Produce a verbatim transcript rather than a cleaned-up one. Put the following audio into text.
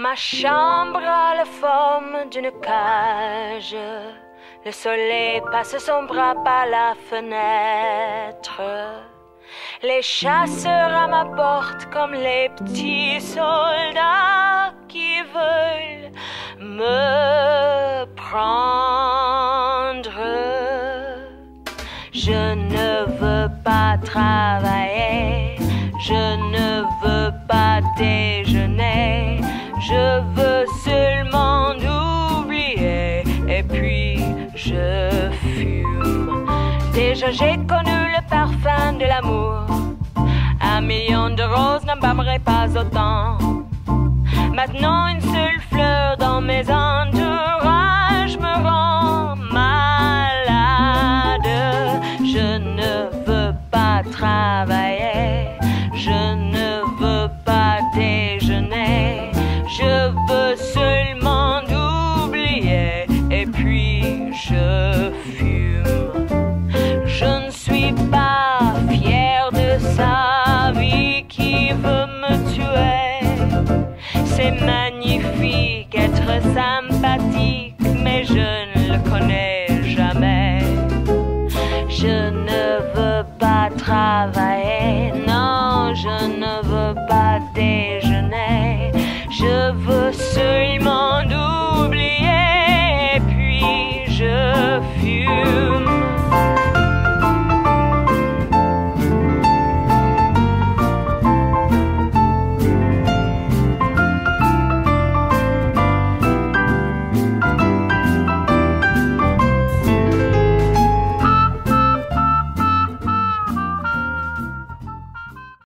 Ma chambre a la forme d'une cage. Le soleil passe son bras par la fenêtre. Les chasseurs à ma porte comme les petits soldats qui veulent me prendre. Je ne veux pas travailler, je ne veux pas déjeuner, je veux seulement oublier et puis je fume. Déjà j'ai connu le parfum de l'amour, un million de roses n'embâmerait pas autant. Maintenant une seule fleur dans mes entourages me rend malade. Je ne veux pas travailler, je ne veux pas déjeuner, je veux seulement oublier et puis je fume. Je ne suis pas fière de sa vie qui veut me tuer. C'est magnifique être sa